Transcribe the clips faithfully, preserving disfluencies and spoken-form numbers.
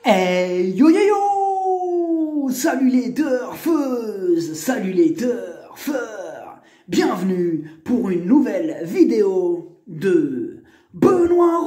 Hey yo yo yo! Salut les turfeuses! Salut les turfeurs! Bienvenue pour une nouvelle vidéo de Benoît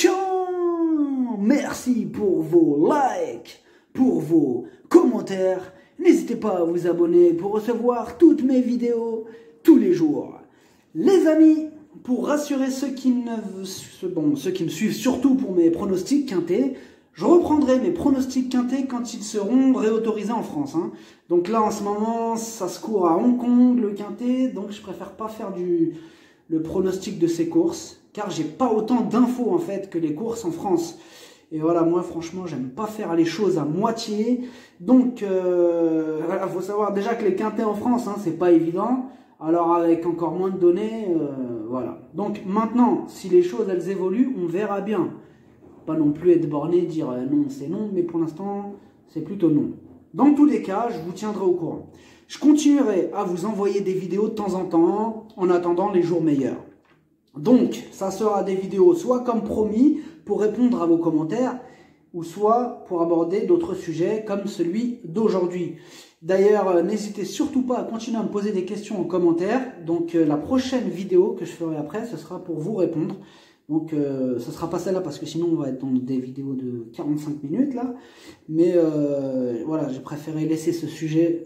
Requin! Merci pour vos likes, pour vos commentaires. N'hésitez pas à vous abonner pour recevoir toutes mes vidéos tous les jours. Les amis, pour rassurer ceux qui ne, bon, ceux qui me suivent surtout pour mes pronostics quintés, je reprendrai mes pronostics quintés quand ils seront réautorisés en France. Hein. Donc là, en ce moment, ça se court à Hong Kong, le quintet. Donc je préfère pas faire du, le pronostic de ces courses, car j'ai pas autant d'infos en fait que les courses en France. Et voilà, moi franchement, j'aime pas faire les choses à moitié. Donc, euh, voilà, faut savoir déjà que les quintets en France, hein, c'est pas évident. Alors avec encore moins de données, euh, voilà. Donc maintenant, si les choses elles évoluent, on verra bien. Pas non plus être borné, dire euh, non c'est non, mais pour l'instant c'est plutôt non. Dans tous les cas, je vous tiendrai au courant. Je continuerai à vous envoyer des vidéos de temps en temps, en attendant les jours meilleurs. Donc, ça sera des vidéos soit comme promis, pour répondre à vos commentaires, ou soit pour aborder d'autres sujets comme celui d'aujourd'hui. D'ailleurs, euh, n'hésitez surtout pas à continuer à me poser des questions en commentaire. Donc, euh, la prochaine vidéo que je ferai après, ce sera pour vous répondre. Donc, euh, ça sera pas celle-là parce que sinon, on va être dans des vidéos de quarante-cinq minutes, là. Mais euh, voilà, j'ai préféré laisser ce sujet,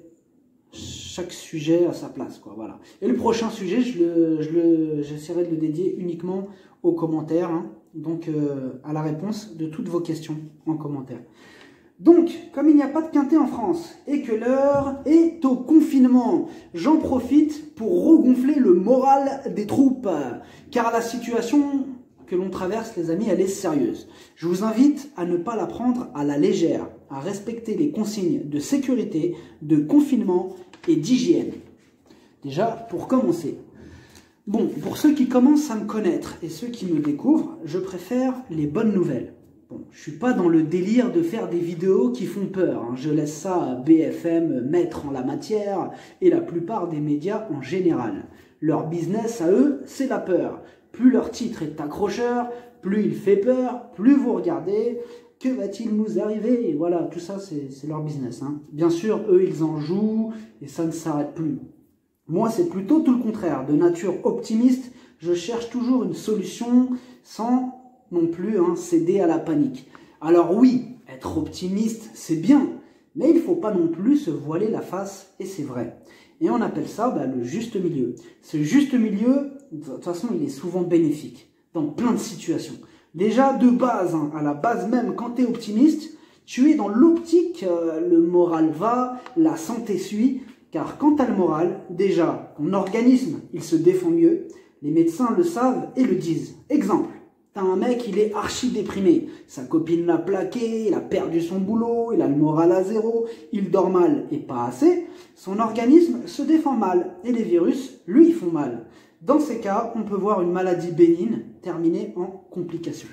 chaque sujet à sa place, quoi, voilà. Et le prochain sujet, je le, je le, j'essaierai de le dédier uniquement aux commentaires, hein, donc euh, à la réponse de toutes vos questions en commentaire. Donc, comme il n'y a pas de quintet en France et que l'heure est au confinement, j'en profite pour regonfler le moral des troupes, car la situation que l'on traverse, les amis, elle est sérieuse. Je vous invite à ne pas la prendre à la légère, à respecter les consignes de sécurité, de confinement et d'hygiène. Déjà, pour commencer. Bon, pour ceux qui commencent à me connaître et ceux qui me découvrent, je préfère les bonnes nouvelles. Bon, je suis pas dans le délire de faire des vidéos qui font peur. Hein. Je laisse ça à B F M, maître en la matière, et la plupart des médias en général. Leur business à eux, c'est la peur. Plus leur titre est accrocheur, plus il fait peur, plus vous regardez, que va-t-il nous arriver? Et voilà, tout ça, c'est leur business. Hein. Bien sûr, eux, ils en jouent, et ça ne s'arrête plus. Moi, c'est plutôt tout le contraire. De nature optimiste, je cherche toujours une solution sans non plus hein, céder à la panique. Alors oui, être optimiste, c'est bien, mais il ne faut pas non plus se voiler la face, et c'est vrai. Et on appelle ça bah, le juste milieu. Ce juste milieu, de toute façon, il est souvent bénéfique dans plein de situations. Déjà, de base, hein, à la base même, quand tu es optimiste, tu es dans l'optique, euh, le moral va, la santé suit, car quand tu as le moral, déjà, ton organisme, il se défend mieux, les médecins le savent et le disent. Exemple. T'as un mec, il est archi déprimé. Sa copine l'a plaqué, il a perdu son boulot, il a le moral à zéro, il dort mal et pas assez. Son organisme se défend mal et les virus, lui, font mal. Dans ces cas, on peut voir une maladie bénigne terminer en complications.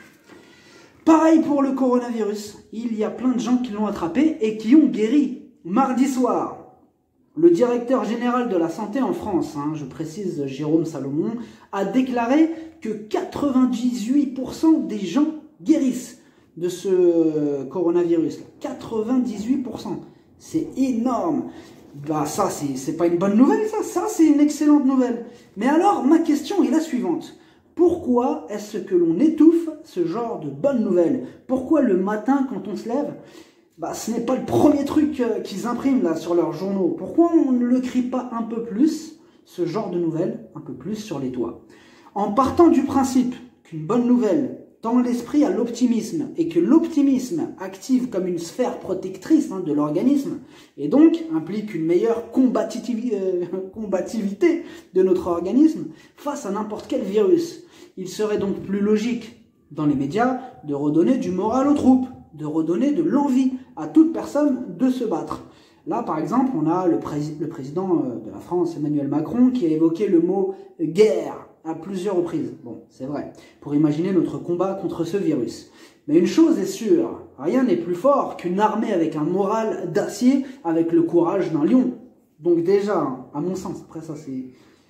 Pareil pour le coronavirus. Il y a plein de gens qui l'ont attrapé et qui ont guéri. Mardi soir, le directeur général de la santé en France, hein, je précise Jérôme Salomon, a déclaré que quatre-vingt-dix-huit pour cent des gens guérissent de ce coronavirus. quatre-vingt-dix-huit pour cent. C'est énorme. Bah ça, c'est pas une bonne nouvelle, ça. Ça, c'est une excellente nouvelle. Mais alors, ma question est la suivante. Pourquoi est-ce que l'on étouffe ce genre de bonnes nouvelles? Pourquoi le matin, quand on se lève, bah, ce n'est pas le premier truc qu'ils impriment là sur leurs journaux? Pourquoi on ne le crie pas un peu plus, ce genre de nouvelles, un peu plus sur les toits? En partant du principe qu'une bonne nouvelle tend l'esprit à l'optimisme et que l'optimisme active comme une sphère protectrice hein, de l'organisme et donc implique une meilleure combativité, euh, combativité de notre organisme face à n'importe quel virus, il serait donc plus logique dans les médias de redonner du moral aux troupes, de redonner de l'envie à toute personne de se battre. Là, par exemple, on a le, pré le président de la France, Emmanuel Macron, qui a évoqué le mot « guerre » à plusieurs reprises. Bon, c'est vrai, pour imaginer notre combat contre ce virus. Mais une chose est sûre, rien n'est plus fort qu'une armée avec un moral d'acier, avec le courage d'un lion. Donc déjà, à mon sens, après ça c'est...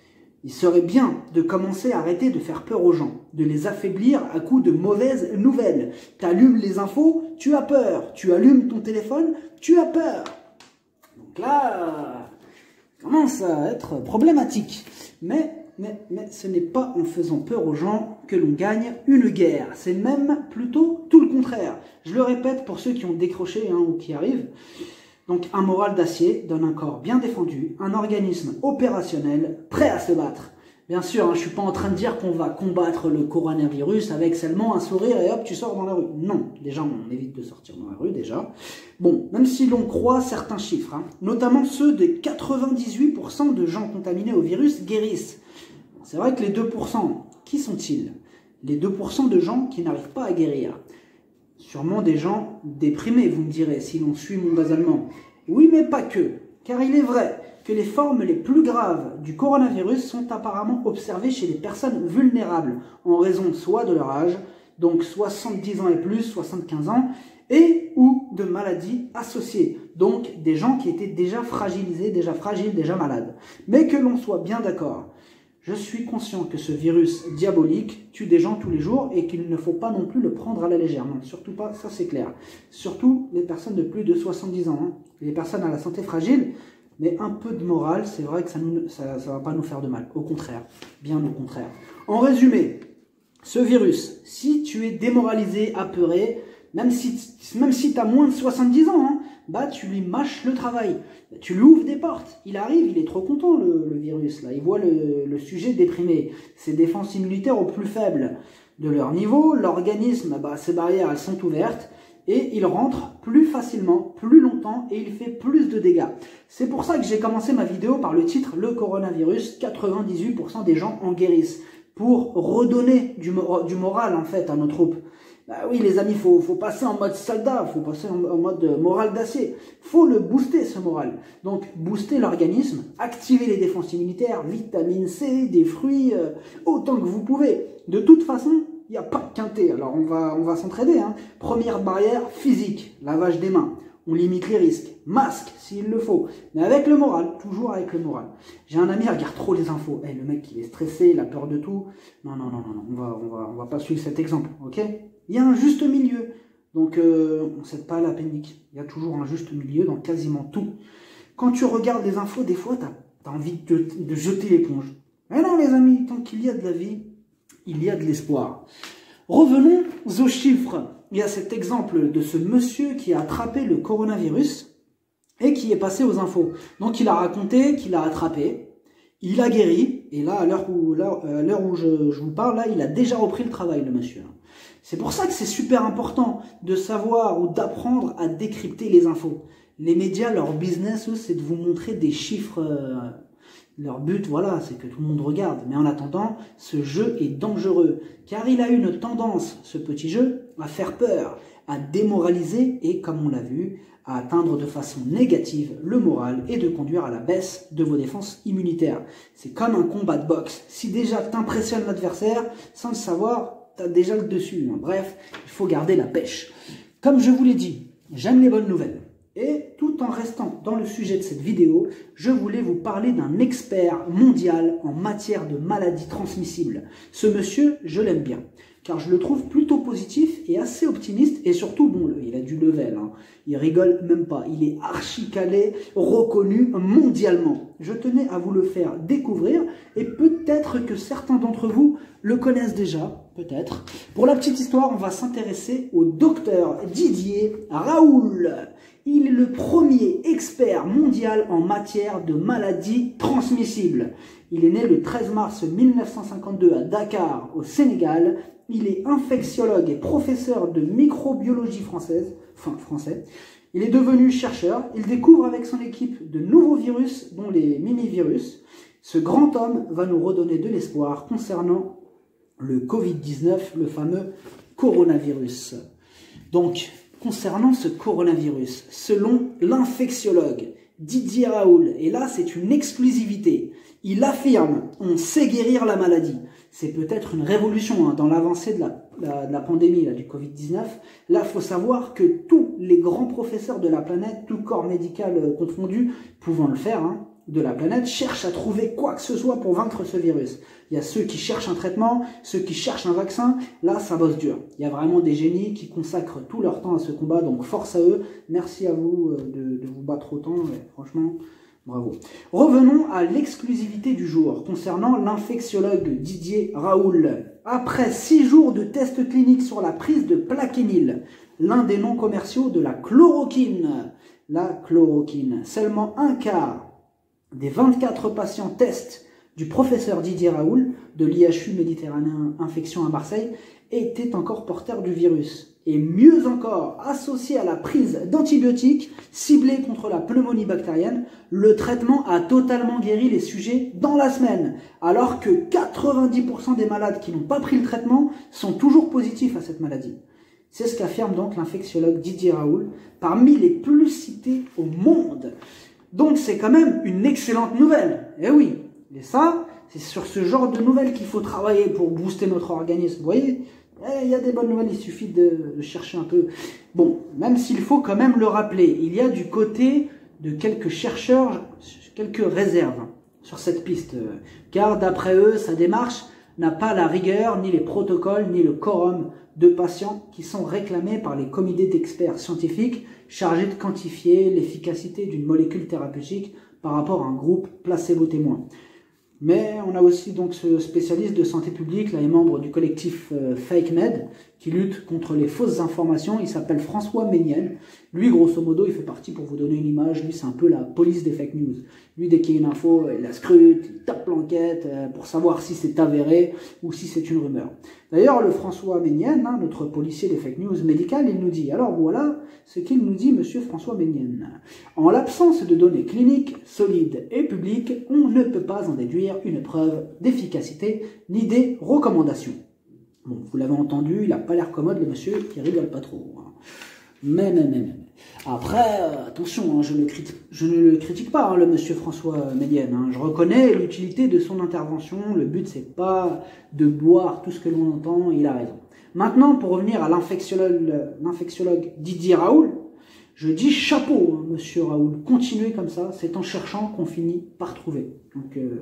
Il serait bien de commencer à arrêter de faire peur aux gens, de les affaiblir à coups de mauvaises nouvelles. Tu allumes les infos, tu as peur. Tu allumes ton téléphone, tu as peur. Donc là, ça commence à être problématique. Mais, mais, mais ce n'est pas en faisant peur aux gens que l'on gagne une guerre. C'est même plutôt tout le contraire. Je le répète pour ceux qui ont décroché hein, ou qui arrivent. Donc un moral d'acier donne un corps bien défendu, un organisme opérationnel prêt à se battre. Bien sûr, hein, je ne suis pas en train de dire qu'on va combattre le coronavirus avec seulement un sourire et hop, tu sors dans la rue. Non, déjà on évite de sortir dans la rue déjà. Bon, même si l'on croit certains chiffres, hein, notamment ceux des quatre-vingt-dix-huit pour cent de gens contaminés au virus guérissent. C'est vrai que les deux pour cent, qui sont-ils? Les deux pour cent de gens qui n'arrivent pas à guérir. Sûrement des gens déprimés, vous me direz, si l'on suit mon raisonnement. Oui, mais pas que, car il est vrai que les formes les plus graves du coronavirus sont apparemment observées chez les personnes vulnérables, en raison soit de leur âge, donc soixante-dix ans et plus, soixante-quinze ans, et ou de maladies associées, donc des gens qui étaient déjà fragilisés, déjà fragiles, déjà malades. Mais que l'on soit bien d'accord. Je suis conscient que ce virus diabolique tue des gens tous les jours et qu'il ne faut pas non plus le prendre à la légère. Non, surtout pas, ça c'est clair. Surtout les personnes de plus de soixante-dix ans, hein, les personnes à la santé fragile, mais un peu de morale, c'est vrai que ça ne ça, ça va pas nous faire de mal. Au contraire, bien au contraire. En résumé, ce virus, si tu es démoralisé, apeuré, même si, même si tu as moins de soixante-dix ans, hein, bah tu lui mâches le travail, tu lui ouvres des portes, il arrive, il est trop content le, le virus, là. Il voit le, le sujet déprimé, ses défenses immunitaires au plus faible de leur niveau, l'organisme, bah, ses barrières elles sont ouvertes, et il rentre plus facilement, plus longtemps, et il fait plus de dégâts. C'est pour ça que j'ai commencé ma vidéo par le titre « Le coronavirus, quatre-vingt-dix-huit pour cent des gens en guérissent », pour redonner du, du moral en fait à nos troupes. Bah oui les amis, il faut, faut passer en mode soldat, il faut passer en, en mode moral d'acier. Il faut le booster ce moral. Donc booster l'organisme, activer les défenses immunitaires, vitamine C, des fruits, euh, autant que vous pouvez. De toute façon, il n'y a pas de quintet, alors on va, on va s'entraider. Hein. Première barrière physique, lavage des mains. On limite les risques, masque s'il le faut, mais avec le moral, toujours avec le moral. J'ai un ami, il regarde trop les infos. Hey, le mec il est stressé, il a peur de tout. Non, non, non, non, non. On va, on va, on va pas suivre cet exemple, ok? Il y a un juste milieu, donc euh, on ne cède pas à la panique. Il y a toujours un juste milieu dans quasiment tout. Quand tu regardes les infos, des fois, tu as, as envie de, de jeter l'éponge. Mais non les amis, tant qu'il y a de la vie, il y a de l'espoir. Revenons aux chiffres. Il y a cet exemple de ce monsieur qui a attrapé le coronavirus et qui est passé aux infos. Donc il a raconté qu'il a attrapé, il a guéri, et là, à l'heure où, là, où je, je vous parle, là, il a déjà repris le travail, le monsieur. C'est pour ça que c'est super important de savoir ou d'apprendre à décrypter les infos. Les médias, leur business, eux, c'est de vous montrer des chiffres. Euh, leur but, voilà, c'est que tout le monde regarde. Mais en attendant, ce jeu est dangereux, car il a une tendance, ce petit jeu, à faire peur, à démoraliser et, comme on l'a vu, à atteindre de façon négative le moral et de conduire à la baisse de vos défenses immunitaires. C'est comme un combat de boxe. Si déjà t'impressionnes l'adversaire, sans le savoir, t'as déjà le dessus. Bref, il faut garder la pêche. Comme je vous l'ai dit, j'aime les bonnes nouvelles. Et tout en restant dans le sujet de cette vidéo, je voulais vous parler d'un expert mondial en matière de maladies transmissibles. Ce monsieur, je l'aime bien, car je le trouve plutôt positif et assez optimiste, et surtout, bon, il a du level, hein. Il rigole même pas, il est archi calé, reconnu mondialement. Je tenais à vous le faire découvrir, et peut-être que certains d'entre vous le connaissent déjà, peut-être. Pour la petite histoire, on va s'intéresser au docteur Didier Raoult. Il est le premier expert mondial en matière de maladies transmissibles. Il est né le treize mars mille neuf cent cinquante-deux à Dakar, au Sénégal. Il est infectiologue et professeur de microbiologie française, enfin français. Il est devenu chercheur. Il découvre avec son équipe de nouveaux virus, dont les mini-virus. Ce grand homme va nous redonner de l'espoir concernant le Covid dix-neuf, le fameux coronavirus. Donc, concernant ce coronavirus, selon l'infectiologue Didier Raoult, et là c'est une exclusivité, il affirme « on sait guérir la maladie ». C'est peut-être une révolution hein, dans l'avancée de la, la, de la pandémie là, du Covid dix-neuf. Là, il faut savoir que tous les grands professeurs de la planète, tout corps médical euh, confondu, pouvant le faire, hein, de la planète cherchent à trouver quoi que ce soit pour vaincre ce virus. Il y a ceux qui cherchent un traitement, ceux qui cherchent un vaccin. Là, ça bosse dur. Il y a vraiment des génies qui consacrent tout leur temps à ce combat, donc force à eux. Merci à vous de, de vous battre autant. Ouais, franchement, bravo. Revenons à l'exclusivité du jour concernant l'infectiologue Didier Raoult. Après six jours de tests cliniques sur la prise de Plaquenil, l'un des noms commerciaux de la chloroquine, la chloroquine, seulement un quart des vingt-quatre patients tests du professeur Didier Raoult de l'I H U Méditerranéen Infection à Marseille étaient encore porteurs du virus. Et mieux encore, associé à la prise d'antibiotiques ciblés contre la pneumonie bactérienne, le traitement a totalement guéri les sujets dans la semaine, alors que quatre-vingt-dix pour cent des malades qui n'ont pas pris le traitement sont toujours positifs à cette maladie. C'est ce qu'affirme donc l'infectiologue Didier Raoult, parmi les plus cités au monde. Donc c'est quand même une excellente nouvelle. Eh oui, et ça, c'est sur ce genre de nouvelles qu'il faut travailler pour booster notre organisme. Vous voyez, il y a des bonnes nouvelles, il suffit de, de chercher un peu. Bon, même s'il faut quand même le rappeler, il y a du côté de quelques chercheurs, quelques réserves sur cette piste. Car d'après eux, sa démarche n'a pas la rigueur, ni les protocoles, ni le quorum de patients qui sont réclamés par les comités d'experts scientifiques chargés de quantifier l'efficacité d'une molécule thérapeutique par rapport à un groupe placebo-témoin. Mais on a aussi donc ce spécialiste de santé publique, là, est membre du collectif euh, FakeMed, qui lutte contre les fausses informations. Il s'appelle François Méniel. Lui, grosso modo, il fait partie, pour vous donner une image, lui, c'est un peu la police des fake news. Lui, dès qu'il y a une info, il la scrute, il tape l'enquête euh, pour savoir si c'est avéré ou si c'est une rumeur. D'ailleurs, le François Méniel, hein, notre policier des fake news médicales, il nous dit, alors voilà ce qu'il nous dit, monsieur François Méniel. En l'absence de données cliniques, solides et publiques, on ne peut pas en déduire une preuve d'efficacité ni des recommandations. Bon, vous l'avez entendu, il n'a pas l'air commode, le monsieur, qui rigole pas trop. Hein. Mais, mais, mais, mais. Après, euh, attention, hein, je, ne critique, je ne le critique pas, hein, le monsieur François Méniel. Hein. Je reconnais l'utilité de son intervention. Le but, c'est pas de boire tout ce que l'on entend, il a raison. Maintenant, pour revenir à l'infectiologue, l'infectiologue Didier Raoult, je dis chapeau, hein, monsieur Raoult. Continuez comme ça, c'est en cherchant qu'on finit par trouver. Donc, euh,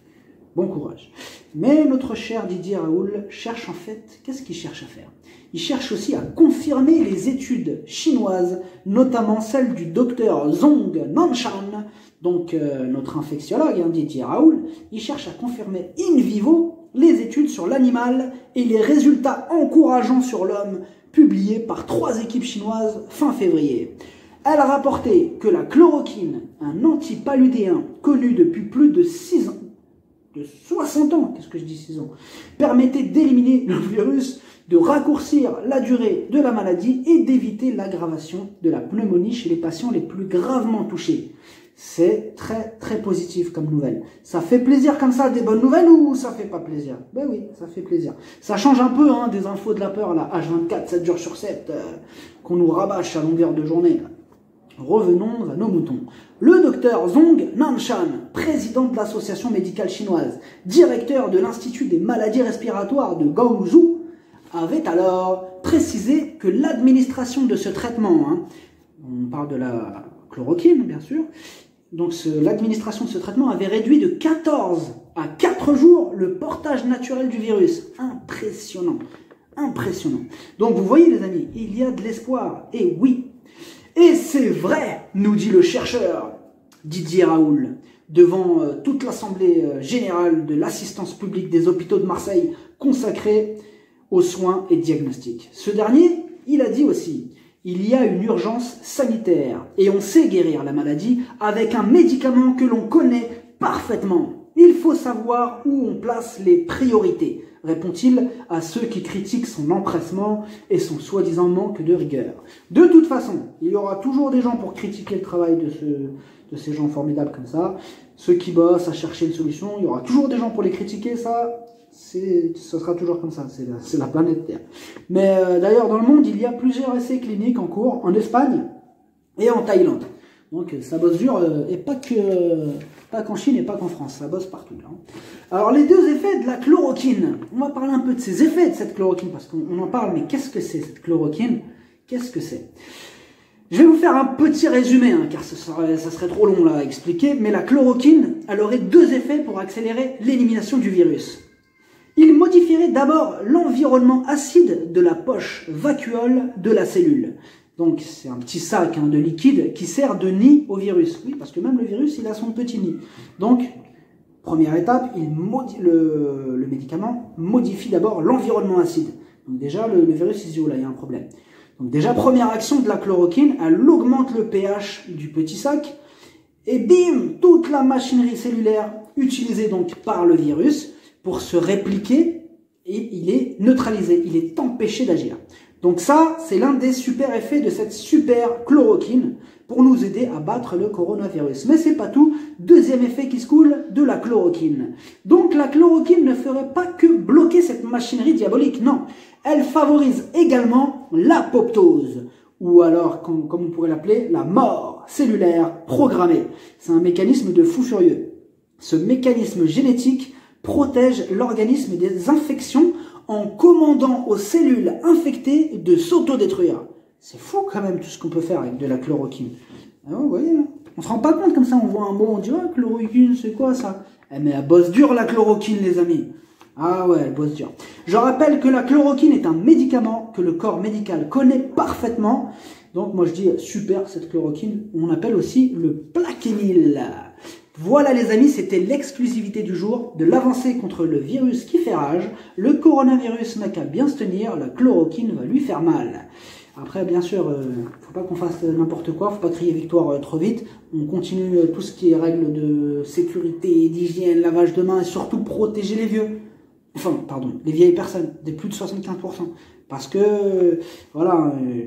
bon courage. Mais notre cher Didier Raoult cherche en fait, qu'est-ce qu'il cherche à faire? Il cherche aussi à confirmer les études chinoises, notamment celles du docteur Zhong Nanshan, donc euh, notre infectiologue, hein, Didier Raoult. Il cherche à confirmer in vivo les études sur l'animal et les résultats encourageants sur l'homme publiés par trois équipes chinoises fin février. Elle a rapporté que la chloroquine, un antipaludéen connu depuis plus de six ans, de soixante ans, qu'est-ce que je dis six ans, permettait d'éliminer le virus, de raccourcir la durée de la maladie et d'éviter l'aggravation de la pneumonie chez les patients les plus gravement touchés. C'est très très positif comme nouvelle. Ça fait plaisir comme ça, des bonnes nouvelles, ou ça fait pas plaisir? Ben oui, ça fait plaisir. Ça change un peu hein, des infos de la peur, là, H vingt-quatre, sept jours sur sept, euh, qu'on nous rabâche à longueur de journée. Là. Revenons à nos moutons. Le docteur Zhong Nanshan, président de l'association médicale chinoise, directeur de l'Institut des maladies respiratoires de Guangzhou, avait alors précisé que l'administration de ce traitement, hein, on parle de la chloroquine bien sûr, donc l'administration de ce traitement avait réduit de quatorze à quatre jours le portage naturel du virus. Impressionnant, impressionnant. Donc vous voyez les amis, il y a de l'espoir, et oui. Et c'est vrai, nous dit le chercheur Didier Raoult, devant euh, toute l'Assemblée euh, générale de l'assistance publique des hôpitaux de Marseille consacrée aux soins et diagnostics. Ce dernier, il a dit aussi, il y a une urgence sanitaire et on sait guérir la maladie avec un médicament que l'on connaît parfaitement. Il faut savoir où on place les priorités, répond-il à ceux qui critiquent son empressement et son soi-disant manque de rigueur. De toute façon, il y aura toujours des gens pour critiquer le travail de, ce, de ces gens formidables comme ça. Ceux qui bossent à chercher une solution, il y aura toujours des gens pour les critiquer, ça, ce sera toujours comme ça, c'est la, la planète Terre. Mais euh, d'ailleurs, dans le monde, il y a plusieurs essais cliniques en cours, en Espagne et en Thaïlande. Donc ça bosse dur, euh, et pas que euh, pas qu'en Chine et pas qu'en France, ça bosse partout. Hein. Alors les deux effets de la chloroquine, on va parler un peu de ces effets de cette chloroquine, parce qu'on en parle, mais qu'est-ce que c'est cette chloroquine? Qu'est-ce que c'est? Je vais vous faire un petit résumé, hein, car ça serait, ça serait trop long là à expliquer, mais la chloroquine, elle aurait deux effets pour accélérer l'élimination du virus. Il modifierait d'abord l'environnement acide de la poche vacuole de la cellule. Donc c'est un petit sac hein, de liquide qui sert de nid au virus. Oui, parce que même le virus, il a son petit nid. Donc, première étape, il le, le médicament modifie d'abord l'environnement acide. Donc déjà, le, le virus, il se dit, oh là, il y a un problème. Donc déjà, première action de la chloroquine, elle augmente le pH du petit sac. Et bim, toute la machinerie cellulaire utilisée donc par le virus pour se répliquer, et il est neutralisé, il est empêché d'agir. Donc ça, c'est l'un des super effets de cette super chloroquine pour nous aider à battre le coronavirus. Mais c'est pas tout. Deuxième effet qui se coule de la chloroquine. Donc la chloroquine ne ferait pas que bloquer cette machinerie diabolique, non. Elle favorise également l'apoptose, ou alors, comme, comme on pourrait l'appeler, la mort cellulaire programmée. C'est un mécanisme de fou furieux. Ce mécanisme génétique protège l'organisme des infections en commandant aux cellules infectées de s'autodétruire. C'est fou quand même tout ce qu'on peut faire avec de la chloroquine. Alors, vous voyez, on se rend pas compte comme ça, on voit un mot, on dit ah, chloroquine, c'est quoi ça? Eh, mais elle bosse dur la chloroquine, les amis. Ah ouais, elle bosse dur. Je rappelle que la chloroquine est un médicament que le corps médical connaît parfaitement. Donc moi je dis super cette chloroquine, on appelle aussi le Plaquenil. Voilà les amis, c'était l'exclusivité du jour de l'avancée contre le virus qui fait rage. Le coronavirus n'a qu'à bien se tenir, la chloroquine va lui faire mal. Après, bien sûr, euh, faut pas qu'on fasse n'importe quoi, faut pas crier victoire euh, trop vite. On continue euh, tout ce qui est règles de sécurité, d'hygiène, lavage de mains et surtout protéger les vieux. Enfin, pardon, les vieilles personnes, des plus de soixante-quinze pour cent. Parce que, euh, voilà, euh,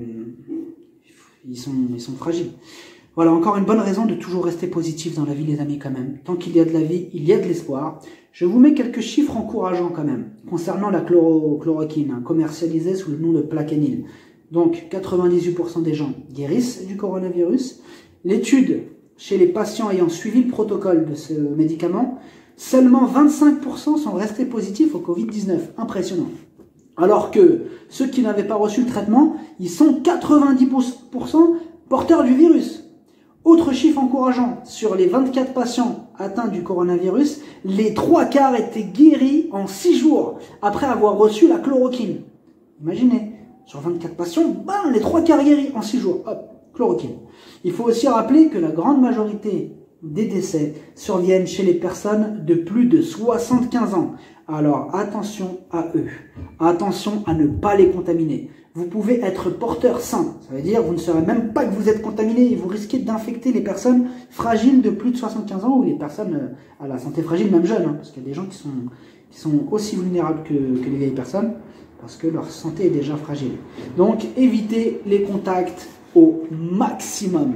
ils sont, ils sont fragiles. Voilà, encore une bonne raison de toujours rester positif dans la vie, les amis, quand même. Tant qu'il y a de la vie, il y a de l'espoir. Je vous mets quelques chiffres encourageants, quand même, concernant la chloro chloroquine, hein, commercialisée sous le nom de Plaquenil. Donc, quatre-vingt-dix-huit pour cent des gens guérissent du coronavirus. L'étude chez les patients ayant suivi le protocole de ce médicament, seulement vingt-cinq pour cent sont restés positifs au Covid dix-neuf. Impressionnant. Alors que ceux qui n'avaient pas reçu le traitement, ils sont quatre-vingt-dix pour cent porteurs du virus. Autre chiffre encourageant, sur les vingt-quatre patients atteints du coronavirus, les trois quarts étaient guéris en six jours après avoir reçu la chloroquine. Imaginez, sur vingt-quatre patients, bam, les trois quarts guéris en six jours. Hop, chloroquine. Il faut aussi rappeler que la grande majorité des décès surviennent chez les personnes de plus de soixante-quinze ans. Alors attention à eux, attention à ne pas les contaminer. Vous pouvez être porteur sain, ça veut dire vous ne saurez même pas que vous êtes contaminé et vous risquez d'infecter les personnes fragiles de plus de soixante-quinze ans ou les personnes à la santé fragile, même jeunes, hein, parce qu'il y a des gens qui sont, qui sont aussi vulnérables que, que les vieilles personnes parce que leur santé est déjà fragile. Donc évitez les contacts au maximum.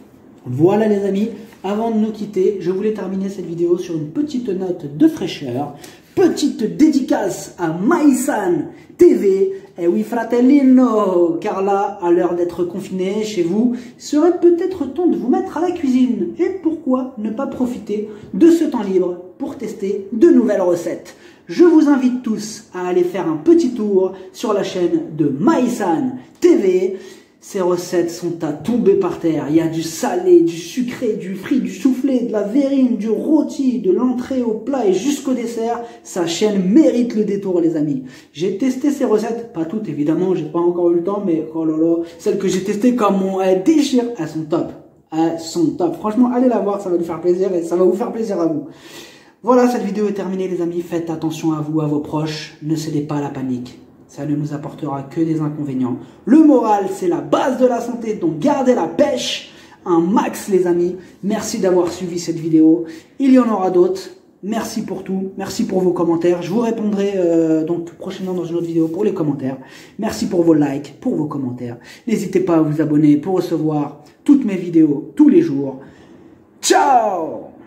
Voilà les amis, avant de nous quitter, je voulais terminer cette vidéo sur une petite note de fraîcheur. Petite dédicace à Maïsan T V. Et oui, fratellino, car là, à l'heure d'être confiné chez vous, il serait peut-être temps de vous mettre à la cuisine. Et pourquoi ne pas profiter de ce temps libre pour tester de nouvelles recettes? Je vous invite tous à aller faire un petit tour sur la chaîne de Maïsan T V. Ces recettes sont à tomber par terre. Il y a du salé, du sucré, du frit, du soufflé, de la verrine, du rôti, de l'entrée au plat et jusqu'au dessert. Sa chaîne mérite le détour, les amis. J'ai testé ces recettes, pas toutes évidemment, j'ai pas encore eu le temps, mais oh là là, celles que j'ai testées comme on elles déchirent, elles sont top. Elles sont top. Franchement, allez la voir, ça va nous faire plaisir et ça va vous faire plaisir à vous. Voilà, cette vidéo est terminée, les amis. Faites attention à vous, à vos proches. Ne cédez pas à la panique. Ça ne nous apportera que des inconvénients. Le moral, c'est la base de la santé, donc gardez la pêche un max, les amis. Merci d'avoir suivi cette vidéo. Il y en aura d'autres. Merci pour tout. Merci pour vos commentaires. Je vous répondrai euh, donc prochainement dans une autre vidéo pour les commentaires. Merci pour vos likes, pour vos commentaires. N'hésitez pas à vous abonner pour recevoir toutes mes vidéos tous les jours. Ciao!